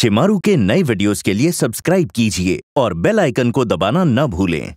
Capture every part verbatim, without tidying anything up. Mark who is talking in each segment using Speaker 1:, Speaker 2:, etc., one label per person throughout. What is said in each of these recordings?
Speaker 1: शिमारू के नए वीडियोस के लिए सब्सक्राइब कीजिए और बेल आइकन को दबाना न भूलें।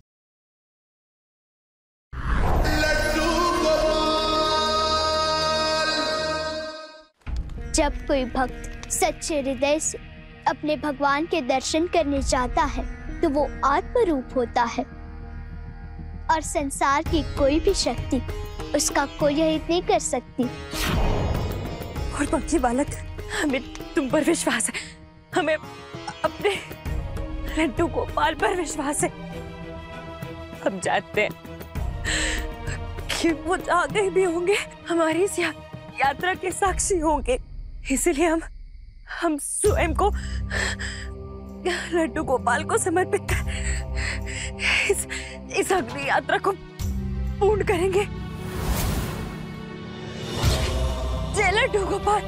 Speaker 2: जब कोई भक्त सच्चे हृदय से अपने भगवान के दर्शन करने जाता है तो वो आत्म रूप होता है और संसार की कोई भी शक्ति उसका कोई हित नहीं कर सकती।
Speaker 3: और बाकी बालक, हमें तुम पर विश्वास है, हमें अपने लड्डू गोपाल पर विश्वास है। हम जानते हैं कि वो जहाँ कहीं भी होंगे हमारी इस या, यात्रा के साक्षी होंगे, इसलिए हम हम स्वयं को लड्डू गोपाल को समर्पित कर इस, इस अग्नि यात्रा को पूर्ण करेंगे। जय लड्डू गोपाल।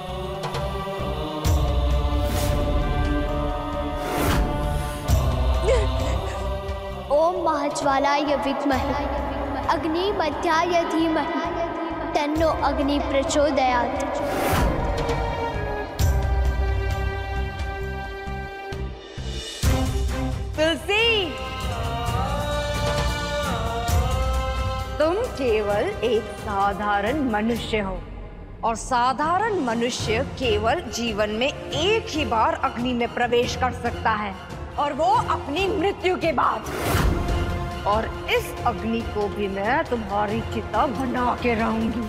Speaker 2: ओम महाज्वालाय विद्महे अग्नि मध्याय धीमहि तन्नो अग्नि प्रचोदयात्।
Speaker 4: तुलसी, तुम केवल एक साधारण मनुष्य हो और साधारण मनुष्य केवल जीवन में एक ही बार अग्नि में प्रवेश कर सकता है और वो अपनी मृत्यु के बाद। और इस अग्नि को भी मैं तुम्हारी चिता बना के रहूंगी।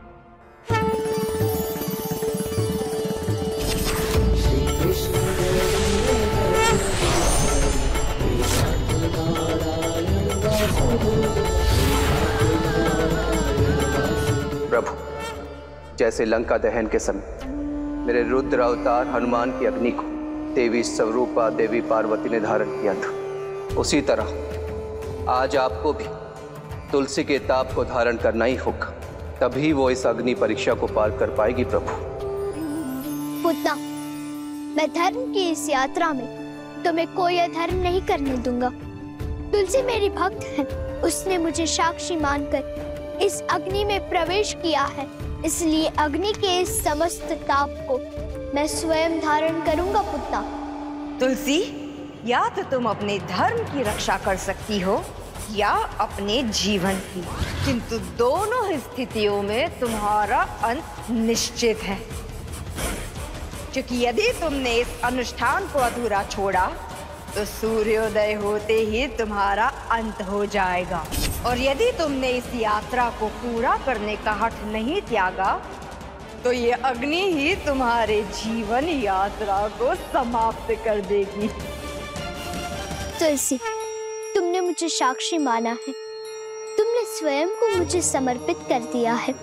Speaker 5: प्रभु, जैसे लंका दहन के समय मेरे रुद्र अवतार हनुमान की अग्नि को देवी स्वरूपा देवी पार्वती ने धारण किया था, उसी तरह आज आपको भी तुलसी के ताप को धारण करना ही होगा, तभी वो इस अग्नि परीक्षा को पार कर पाएगी। प्रभु
Speaker 2: पुतना, मैं धर्म की इस यात्रा में तुम्हें कोई अधर्म नहीं करने दूंगा। तुलसी मेरी भक्त है, उसने मुझे साक्षी मानकर इस अग्नि में प्रवेश किया है, इसलिए अग्नि के इस समस्त ताप को मैं स्वयं धारण करूंगा। पुतना
Speaker 4: तुलसी, या तो तुम अपने धर्म की रक्षा कर सकती हो या अपने जीवन की, किंतु दोनों स्थितियों में तुम्हारा अंत निश्चित है। क्योंकि यदि तुमने इस अनुष्ठान को अधूरा छोड़ा तो सूर्योदय होते ही तुम्हारा अंत हो जाएगा, और यदि तुमने इस यात्रा को पूरा करने का हठ नहीं त्यागा तो ये अग्नि ही तुम्हारे जीवन यात्रा को समाप्त कर देगी।
Speaker 2: तुलसी, तुमने मुझे साक्षी माना है, तुमने स्वयं को मुझे समर्पित कर दिया है,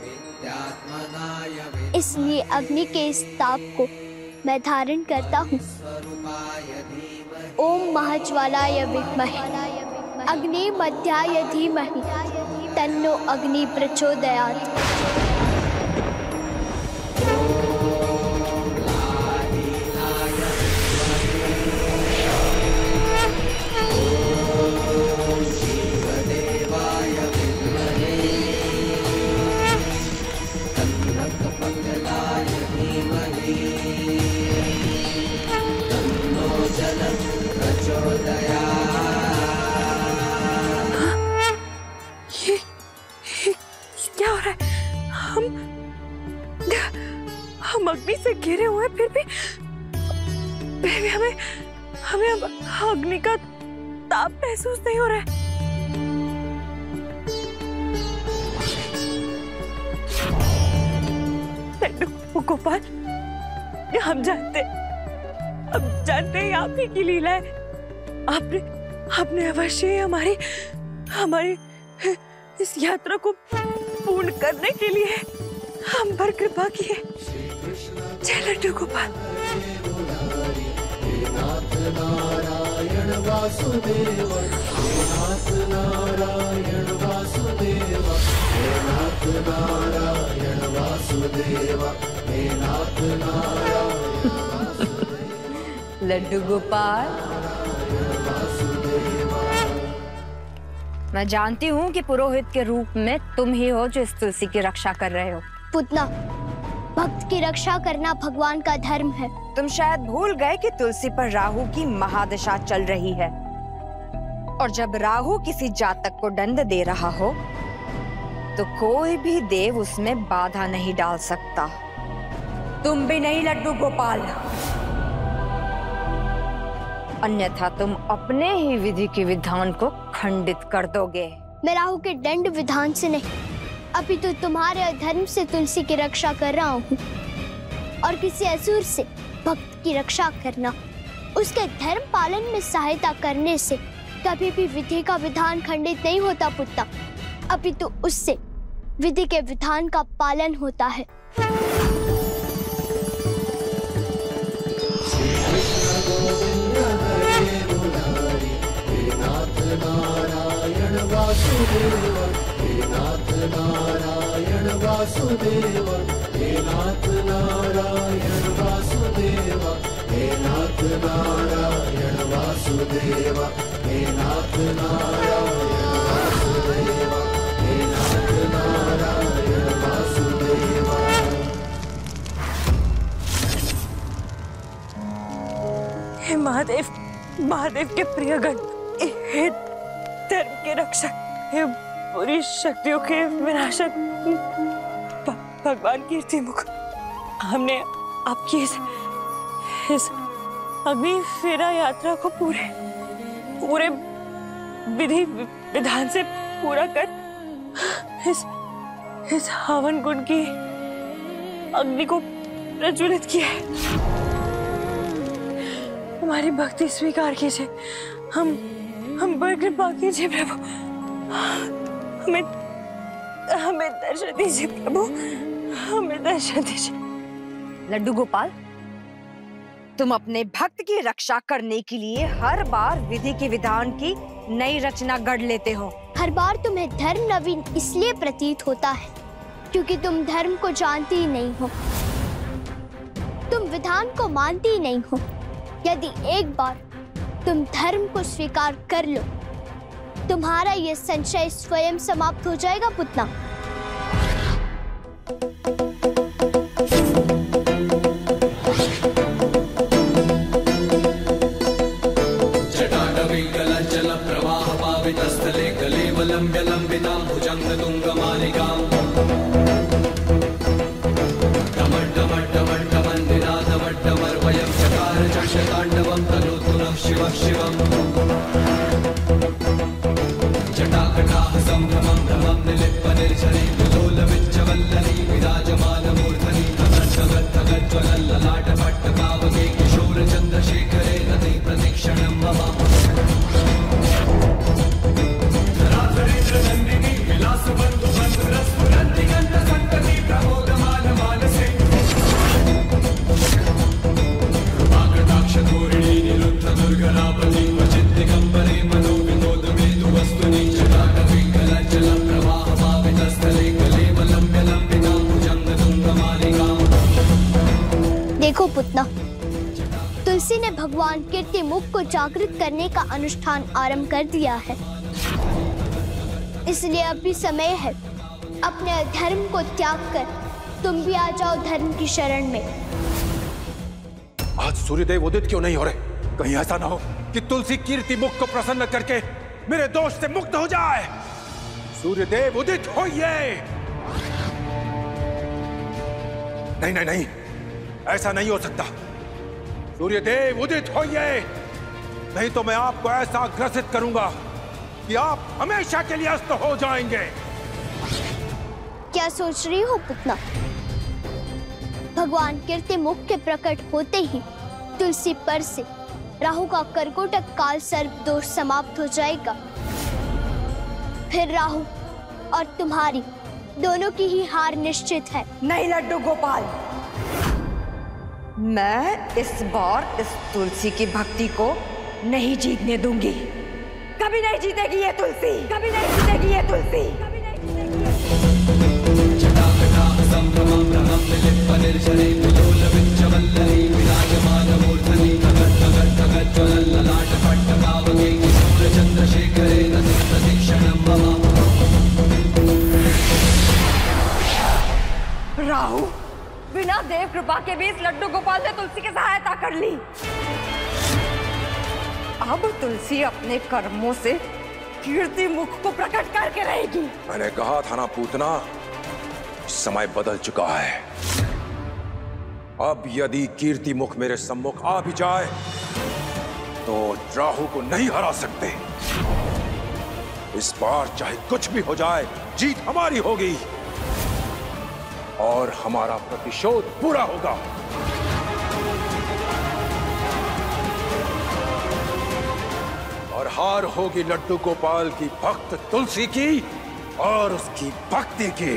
Speaker 2: इसलिए अग्नि के इस ताप को मैं धारण करता हूँ। ओम महाज्वालाय विद्महे अग्नि मध्याय धीमहि तन्नो अग्नि प्रचोदयात्।
Speaker 3: हम अग्नि से घिरे हुए हैं, फिर भी फिर भी हमें हमें अब अग्नि का ताप महसूस नहीं हो रहा है। लड्डू गोपाल, हम जानते हम जानते हैं आप ही की लीला है। आपने आपने अवश्य हमारी हमारी इस यात्रा को पूर्ण करने के लिए हम पर कृपा की है। जय लड्डू गोपाल। नाथ नारायण वासुदेव, नाथ नारायण वासुदेव, नाथ नारायण वासुदेव, नाथ नारायण।
Speaker 4: लड्डू गोपाल, मैं जानती हूँ कि पुरोहित के रूप में तुम ही हो जो इस तुलसी की रक्षा कर रहे हो।
Speaker 2: पुतना, भक्त की रक्षा करना भगवान का धर्म है।
Speaker 4: तुम शायद भूल गए कि तुलसी पर राहु की महादशा चल रही है, और जब राहु किसी जातक को दंड दे रहा हो तो कोई भी देव उसमें बाधा नहीं डाल सकता। तुम भी नहीं लड्डू गोपाल, अन्यथा तुम अपने ही विधि के विधान को खंडित कर दोगे।
Speaker 2: मैं राहु के दंड विधान से नहीं, अभी तो तुम्हारे अधर्म से तुलसी की रक्षा कर रहा हूँ। और किसी असुर से भक्त की रक्षा करना, उसके धर्म पालन में सहायता करने से कभी भी विधि का विधान खंडित नहीं होता पुत्र। अभी तो उससे विधि के विधान का पालन होता है।
Speaker 3: हे महादेव, महादेव के प्रियगण, हे धर्म के रक्षक, हे बुरी शक्तियों के विनाशक भगवान कीर्तिमुख, हमने आपकी इस, इस अग्नि फेरा यात्रा को पूरे पूरे विधि विधान से पूरा कर इस इस हवन कुंड की अग्नि को प्रज्वलित किया है। हमारी भक्ति स्वीकार कीजिए, हम हम पर कृपा कीजिए प्रभु, हमें हमें दर्शन दीजिए प्रभु, हमें दर्शन दीजिए।
Speaker 4: लड्डू गोपाल, तुम अपने भक्त की रक्षा करने के लिए हर बार विधि के विधान की नई रचना गढ़ लेते हो।
Speaker 2: हर बार तुम्हें धर्म नवीन इसलिए प्रतीत होता है क्योंकि तुम धर्म को जानती ही नहीं हो, तुम विधान को मानती ही नहीं हो। यदि एक बार तुम धर्म को स्वीकार कर लो, तुम्हारा यह संशय स्वयं समाप्त हो जाएगा पुतना।
Speaker 6: जटाटविकलज्जल प्रवाह पावितस्थले कलेवलम्ब्य लम्बितां भुजङ्गतुङ्गमालिकां टमट्टमट्टमट्टमन्दिरादमट्टमर्वयं चकार चक्षताण्डवं तनोतु नः शिवः शिवम् जटाकटाः सम्भ्रमं भ्रमं निलिप्पनिर्झरी विलोलविज्जवल्लरी विराजमानमूर्धनि तगद्धगद्धगज्ज्वलल्ललाटपट्टपावके किशोरचन्द्रशेखरे रति प्रतिक्षणं मम धराधरेन्द्रनन्दिनी विलासबन्धुबन्धुरस्फुरन्ति गन्धसन्तति प्रमोदमानमानसे कृपाकटाक्षधोरिणी निरुद्धदुर्गरापति क्वचिद्दिगम्बरे मनोविनोदवेदुवस्तुनि जटाटविकलज्जलप्रवाहपावितस्थले कलेवलम्ब्यलम्बितां भुजङ्गतुङ्गमालिकाम्।
Speaker 2: देखो पुतना, तुलसी ने भगवान कीर्तिमुख को जागृत करने का अनुष्ठान आरंभ कर दिया है, इसलिए अभी समय है अपने अधर्म को त्याग कर तुम भी आ जाओ धर्म की शरण में।
Speaker 7: आज सूर्यदेव उदित क्यों नहीं हो रहे? कहीं ऐसा ना हो कि तुलसी कीर्तिमुख को प्रसन्न करके मेरे दोष से मुक्त हो जाए। सूर्यदेव उदित होइए। नहीं नहीं नहीं, ऐसा नहीं हो सकता। सूर्यदेव उदित होइए, नहीं तो मैं आपको ऐसा ग्रसित करूंगा कि आप हमेशा के लिए अस्त हो जाएंगे।
Speaker 2: क्या सोच रही हो पुतना? भगवान कीर्तिमुख के प्रकट होते ही तुलसी पर से राहु का कर्कोटक काल सर्प दोष समाप्त हो जाएगा। फिर राहु और तुम्हारी दोनों की ही हार निश्चित है।
Speaker 4: नहीं लड्डू गोपाल, मैं इस बार इस तुलसी की भक्ति को नहीं जीतने दूंगी। कभी नहीं जीतेगी ये तुलसी, कभी नहीं जीतेगी ये तुलसी, कभी नहीं जीतेगी ये
Speaker 6: जटाकटाः सम्भ्रमं भ्रमं निलिप्पनिर्झरे विलोलविज्जवल्लरी विराजमानमूर्धनि तगद्धगद्धगज्ज्वलल्ललाटपट्टपावके किशोरचन्द्रशेखरे रति प्रतिक्षणं मम।
Speaker 4: राहु, बिना देव कृपा के भी इस लड्डू गोपाल ने तुलसी की सहायता कर ली। अब तुलसी अपने कर्मों से कीर्ति मुख को प्रकट करके रहेगी।
Speaker 7: मैंने कहा था ना पूतना, समय बदल चुका है। अब यदि कीर्ति मुख मेरे सम्मुख आ भी जाए तो राहु को नहीं हरा सकते। इस बार चाहे कुछ भी हो जाए, जीत हमारी होगी और हमारा प्रतिशोध पूरा होगा। और हार होगी लड्डू गोपाल की भक्त तुलसी की और उसकी भक्ति की।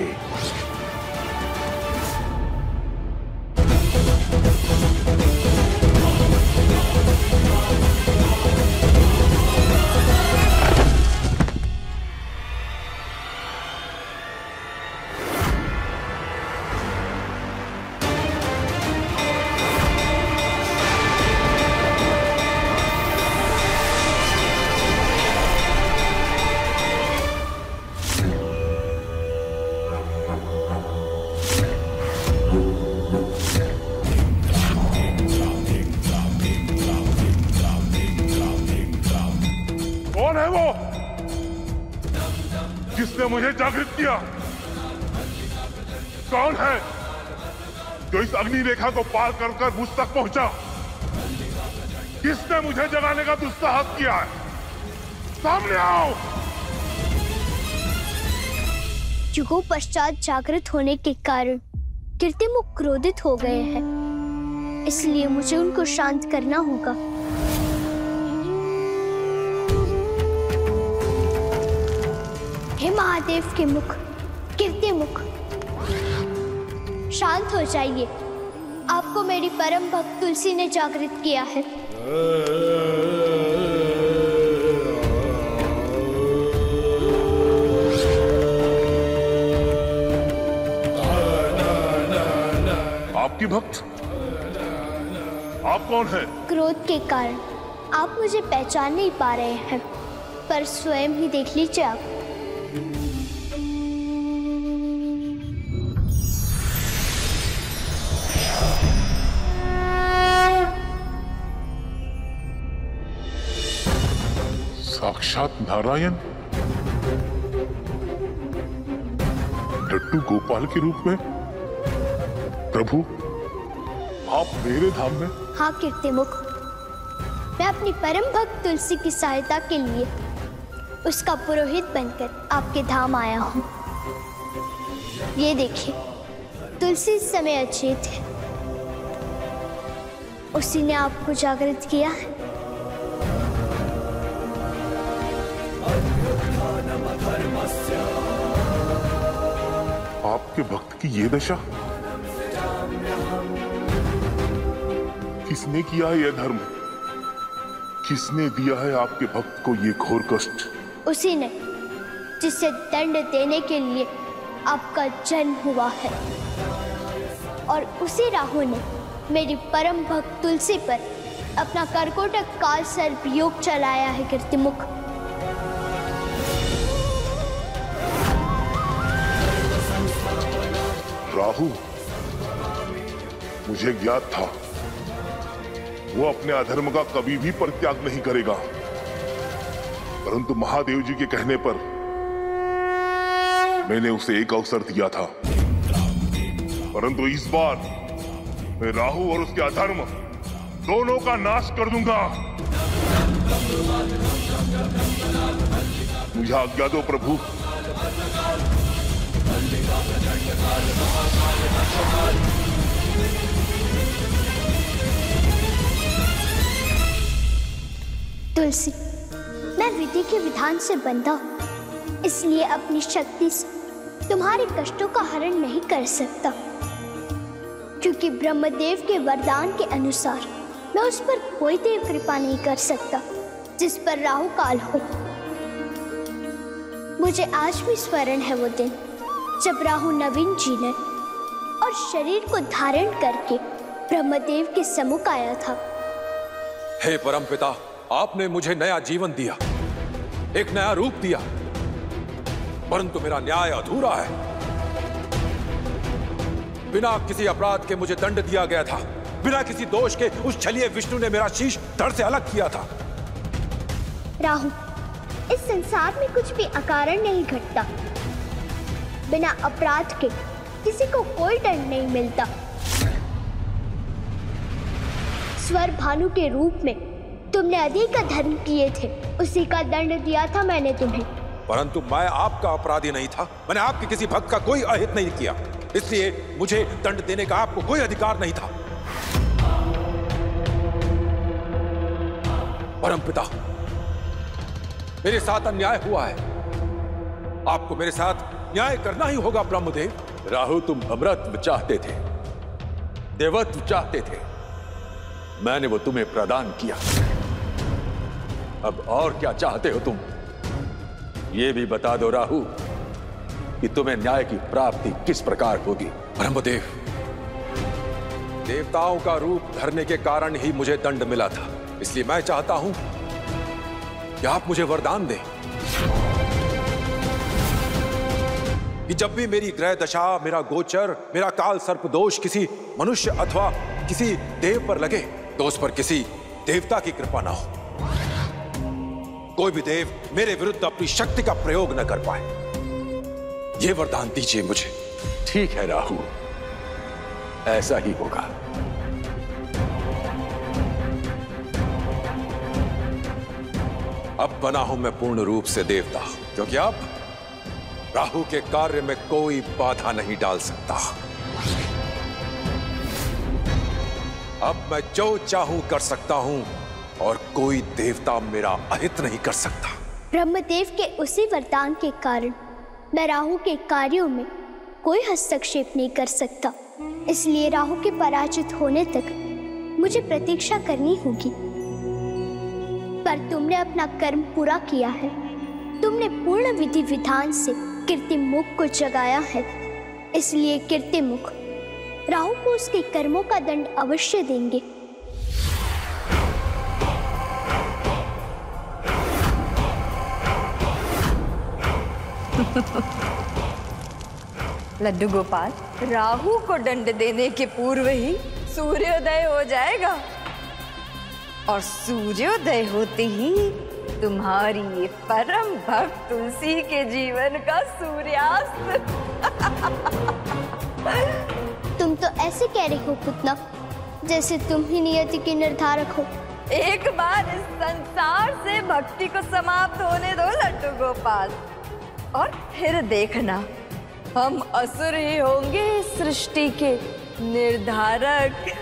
Speaker 8: कौन है वो जिसने मुझे जागृत किया? कौन है जो इस अग्नि रेखा को पार कर कर मुझ तक पहुंचा? किसने मुझे जगाने का दुस्साहस किया है? सामने आओ।
Speaker 2: युगों पश्चात जागृत होने के कारण कीर्तिमुख क्रोधित हो गए हैं, इसलिए मुझे उनको शांत करना होगा। हे महादेव के मुख, कीर्तिमुख, शांत हो जाइए। आपको मेरी परम भक्त तुलसी ने जागृत किया है।
Speaker 8: आपकी भक्त? आप कौन हैं?
Speaker 2: क्रोध के कारण आप मुझे पहचान नहीं पा रहे हैं, पर स्वयं ही देख लीजिए आप।
Speaker 8: साक्षात नारायण लड्डू गोपाल के रूप में। प्रभु, आप मेरे धाम में?
Speaker 2: हाँ कीर्तिमुख, मैं अपनी परम भक्त तुलसी की सहायता के लिए उसका पुरोहित बनकर आपके धाम आया हूँ। ये देखिए, तुलसी इस समय अचेत है, उसी ने आपको जागृत किया है।
Speaker 8: आपके भक्त की ये दशा? किसने किया है यह धर्म? किसने दिया है आपके भक्त को ये घोर कष्ट?
Speaker 2: उसी ने, जिसे दंड देने के लिए आपका जन्म हुआ है। और उसी राहु ने मेरी परम भक्त तुलसी पर अपना कर्कोटक काल सर्प योग चलाया है कीर्तिमुख।
Speaker 8: राहु, मुझे ज्ञात था वो अपने अधर्म का कभी भी परित्याग नहीं करेगा, परंतु महादेव जी के कहने पर मैंने उसे एक अवसर दिया था। परंतु इस बार मैं राहु और उसके अधर्म दोनों का नाश कर दूंगा। मुझे आज्ञा दो प्रभु।
Speaker 2: तुलसी, मैं विधि के विधान से बंधा हूँ, इसलिए अपनी शक्ति से तुम्हारे कष्टों का हरण नहीं कर सकता, क्योंकि ब्रह्मदेव के वरदान के अनुसार मैं उस पर कोई देव कृपा नहीं कर सकता जिस पर राहु काल हो। मुझे आज भी स्मरण है वो दिन जब राहु नवीन जी ने और शरीर को धारण करके ब्रह्मदेव के सम्मुख आया था।
Speaker 7: हे परमपिता, आपने मुझे नया जीवन दिया, एक नया रूप दिया, परंतु मेरा न्याय अधूरा है। बिना किसी अपराध के मुझे दंड दिया गया था। बिना किसी दोष के उस छलिए विष्णु ने मेरा शीश धड़ से अलग किया था।
Speaker 2: राहु, इस संसार में कुछ भी अकारण नहीं घटता। बिना अपराध के किसी को कोई दंड नहीं मिलता। स्वर भानु के रूप में तुमने अधिक धर्म किए थे, उसी का दंड दिया था मैंने तुम्हें।
Speaker 7: परंतु मैं आपका अपराधी नहीं था। मैंने आपके किसी भक्त का कोई अहित नहीं किया, इसलिए मुझे दंड देने का आपको कोई अधिकार नहीं था। परमपिता, मेरे साथ अन्याय हुआ है। आपको मेरे साथ न्याय करना ही होगा ब्रह्मदेव।
Speaker 9: राहु, तुम अमरत्व चाहते थे, देवत्व चाहते थे, मैंने वो तुम्हें प्रदान किया। अब और क्या चाहते हो तुम? ये भी बता दो राहु कि तुम्हें न्याय की प्राप्ति किस प्रकार होगी।
Speaker 7: ब्रह्मदेव, देवताओं का रूप धरने के कारण ही मुझे दंड मिला था, इसलिए मैं चाहता हूं कि आप मुझे वरदान दें कि जब भी मेरी ग्रह दशा, मेरा गोचर, मेरा काल सर्प दोष किसी मनुष्य अथवा किसी देव पर लगे तो उस पर किसी देवता की कृपा ना हो। कोई भी देव मेरे विरुद्ध अपनी शक्ति का प्रयोग न कर पाए। यह वरदान दीजिए मुझे।
Speaker 9: ठीक है राहु, ऐसा ही होगा।
Speaker 7: अब बना हूं मैं पूर्ण रूप से देवता, क्योंकि अब राहु के कार्य में कोई बाधा नहीं डाल सकता। अब मैं जो चाहूं कर सकता हूं और कोई देवता मेरा अहित नहीं कर सकता।
Speaker 2: ब्रह्मदेव के उसी वरदान के कारण मैं राहु के कार्यों में कोई हस्तक्षेप नहीं कर सकता, इसलिए राहु के पराजित होने तक मुझे प्रतीक्षा करनी होगी। पर तुमने अपना कर्म पूरा किया है। तुमने पूर्ण विधि विधान से कीर्तिमुख को जगाया है, इसलिए कीर्तिमुख राहु को उसके कर्मों का दंड अवश्य देंगे।
Speaker 4: लड्डू गोपाल, राहु को दंड देने के पूर्व ही सूर्योदय हो जाएगा और सूर्योदय होते ही तुम्हारी ये परम भक्त तुलसी के जीवन का सूर्यास्त।
Speaker 2: तुम तो ऐसे कह रही हो पुतना, जैसे तुम ही नियति के निर्धारक हो।
Speaker 4: एक बार इस संसार से भक्ति को समाप्त होने दो लड्डू गोपाल, और फिर देखना हम असुर ही होंगे इस सृष्टि के निर्धारक।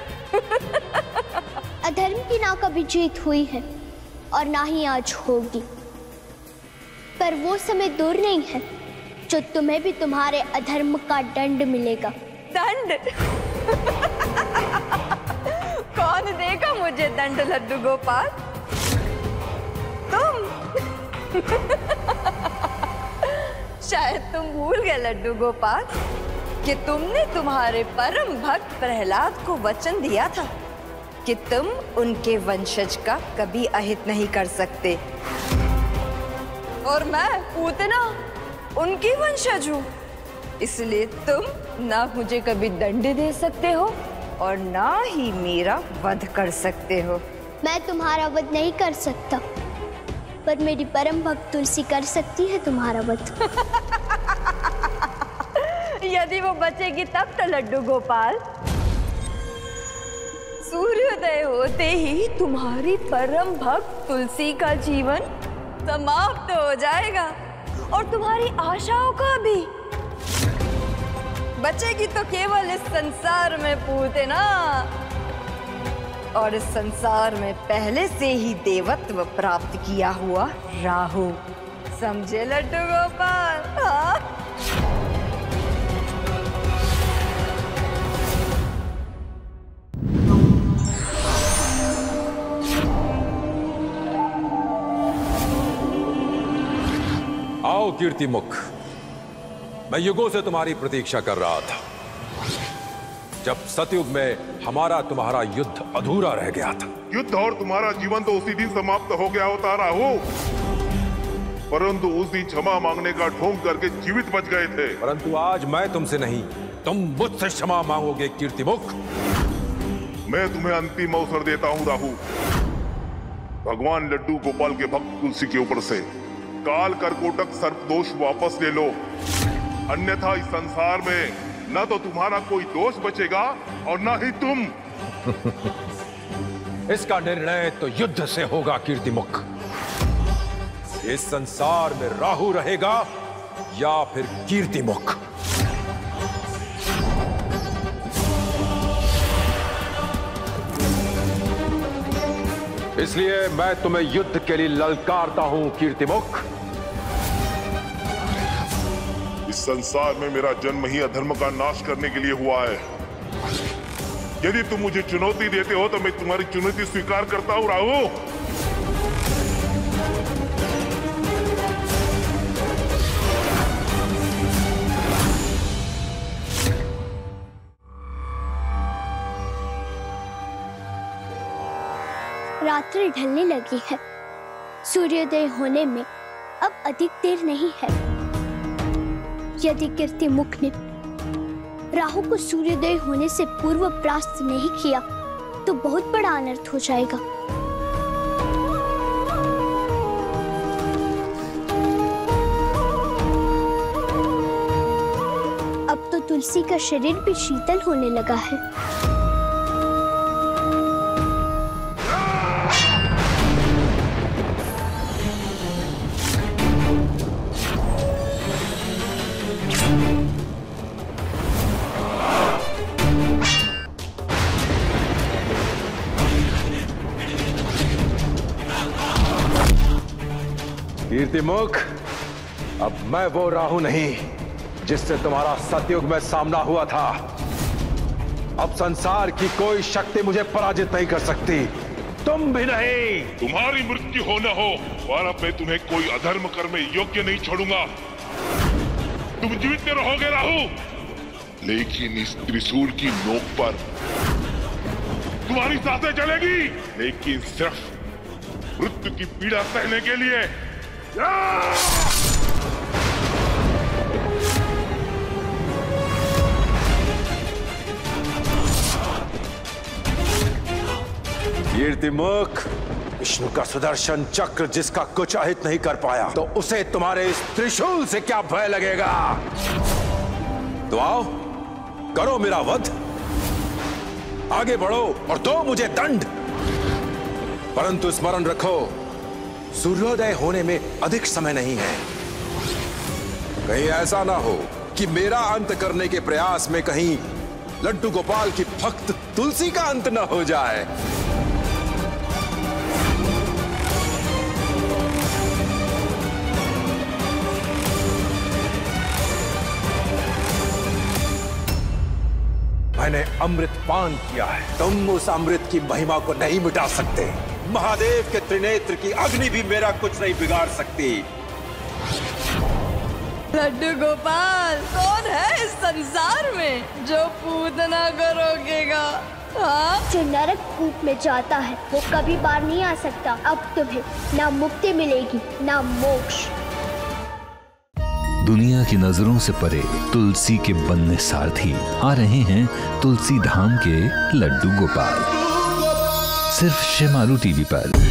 Speaker 2: अधर्म की ना कभी जीत हुई है और ना ही आज होगी, पर वो समय दूर नहीं है जो तुम्हें भी तुम्हारे अधर्म का दंड मिलेगा।
Speaker 4: दंड? कौन देगा मुझे दंड लड्डू गोपाल? तुम? शायद तुम भूल गए लड्डू गोपाल कि तुमने तुम्हारे परम भक्त प्रहलाद को वचन दिया था कि तुम उनके वंशज का कभी अहित नहीं कर सकते, और मैं पूतना उनकी वंशज हूँ, इसलिए तुम ना मुझे कभी दंड दे सकते हो और ना ही मेरा वध कर सकते हो।
Speaker 2: मैं तुम्हारा वध नहीं कर सकता, पर मेरी परम भक्त तुलसी कर सकती है तुम्हारा वध।
Speaker 4: यदि वो बचेगी तब तो लड्डू गोपाल। सूर्योदय होते ही तुम्हारी परम भक्त तुलसी का जीवन समाप्त हो जाएगा और तुम्हारी आशाओं का भी। बचेगी तो केवल इस संसार में पूतना, और इस संसार में पहले से ही देवत्व प्राप्त किया हुआ राहु। समझे लड्डू गोपाल? हाँ?
Speaker 7: आओ कीर्तिमुख, मैं युगों से तुम्हारी प्रतीक्षा कर रहा था। जब सतयुग में हमारा तुम्हारा युद्ध अधूरा रह गया था।
Speaker 8: युद्ध और तुम्हारा जीवन तो उसी दिन समाप्त हो गया होता राहु, परंतु उस दिन क्षमा मांगने का ढोंग करके जीवित बच गए थे।
Speaker 7: परंतु आज मैं तुमसे नहीं, तुम मुझसे क्षमा मांगोगे कीर्तिमुख?
Speaker 8: मैं तुम्हें अंतिम अवसर देता हूं राहु। भगवान लड्डू गोपाल के भक्त तुलसी के ऊपर से काल करकोटक सर्प दोष वापस ले लो, अन्यथा इस संसार में न तो तुम्हारा कोई दोष बचेगा और न ही तुम।
Speaker 7: इसका निर्णय तो युद्ध से होगा कीर्तिमुख। इस संसार में राहु रहेगा या फिर कीर्तिमुख। इसलिए मैं तुम्हें युद्ध के लिए ललकारता हूं कीर्तिमुख।
Speaker 8: इस संसार में मेरा जन्म ही अधर्म का नाश करने के लिए हुआ है। यदि तुम मुझे चुनौती देते हो तो मैं तुम्हारी चुनौती स्वीकार करता हूं राहु।
Speaker 2: रात्रि ढलने लगी है। सूर्योदय होने में अब अधिक देर नहीं है। यदि कीर्तिमुख ने राहु को सूर्योदय होने से पूर्व परास्त नहीं किया तो बहुत बड़ा अनर्थ हो जाएगा। अब तो तुलसी का शरीर भी शीतल होने लगा है।
Speaker 7: कीर्तिमुख, अब मैं वो राहु नहीं जिससे तुम्हारा सतयुग में सामना हुआ था। अब संसार की कोई शक्ति मुझे पराजित नहीं कर सकती, तुम भी नहीं।
Speaker 8: तुम्हारी मृत्यु हो न हो, और अब मैं तुम्हें कोई अधर्म करने योग्य नहीं छोड़ूंगा। तुम जीवित रहोगे राहु, लेकिन इस त्रिशूल की नोक पर तुम्हारी सांसें चलेगी, लेकिन सिर्फ मृत्यु की पीड़ा सहने के लिए।
Speaker 7: कीर्तिमुख, विष्णु का सुदर्शन चक्र जिसका कुछ अहित नहीं कर पाया, तो उसे तुम्हारे इस त्रिशूल से क्या भय लगेगा? तो आओ, करो मेरा वध, आगे बढ़ो और दो मुझे दंड। परंतु स्मरण रखो, सूर्योदय होने में अधिक समय नहीं है। कहीं ऐसा ना हो कि मेरा अंत करने के प्रयास में कहीं लड्डू गोपाल की भक्त तुलसी का अंत न हो जाए। मैंने अमृत पान किया है, तुम उस अमृत की महिमा को नहीं मिटा सकते। महादेव के त्रिनेत्र की अग्नि भी मेरा कुछ नहीं बिगाड़ सकती।
Speaker 3: लड्डू गोपाल, कौन है इस संसार में जो पूतना को रोकेगा? हाँ?
Speaker 2: जो नरक कूप में जाता है वो कभी बाहर नहीं आ सकता। अब तुम्हें ना मुक्ति मिलेगी ना मोक्ष।
Speaker 10: दुनिया की नजरों से परे तुलसी के बनने सारथी आ रहे हैं तुलसी धाम के लड्डू गोपाल, सिर्फ शेमारू टीवी पर।